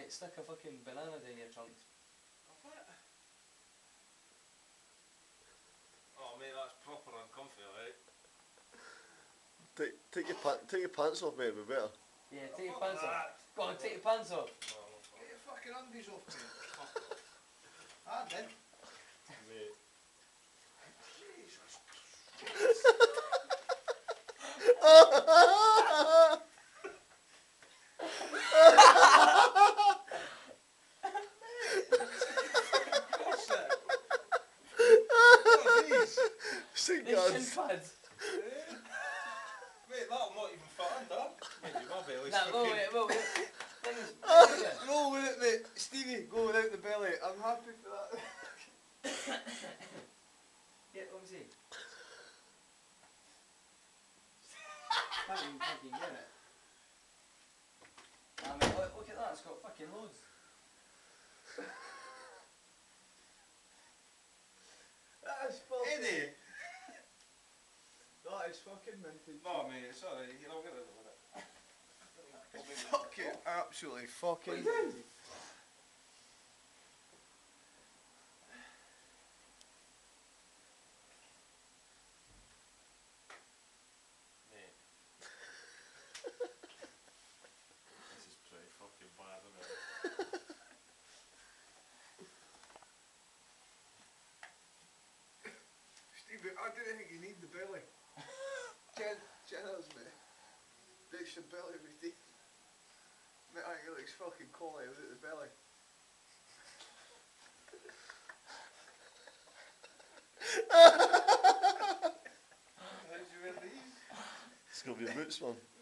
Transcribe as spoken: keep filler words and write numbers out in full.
mate, stick a fucking banana down your trunks. Oh mate, that's proper uncomfy, right? Take, take your pants, take your pants off, mate. It'd be better. Yeah, Oh, take your fuck pants that. off. Go on, take your pants off. Oh, well, fuck. Get your fucking undies off, mate. Fuck off. I did. Mate. Jesus. Sink These guards. shin pads. Mate, that'll not even fit under. Mate, you my belly's Nah, wait, fucking... wait, wait, wait. Thing is, Go with it, mate. Stevie, go without the belly. I'm happy for that. yeah, let me see. Can't even fucking get it. Nah, mate, look, look at that, it's got fucking loads. That is fucking... Eddie! That is fucking minted. No mate, it's alright, you know, get rid of it. It's fucking absolutely fucking... Mate. This is pretty fucking bad, isn't it? Stevie, I don't think you need the belly. Jen, Jenna's, mate. Makes your belly with teeth. Mate, I think it looks fucking quality without the belly. How'd you wear these? It's gonna be a boots, man.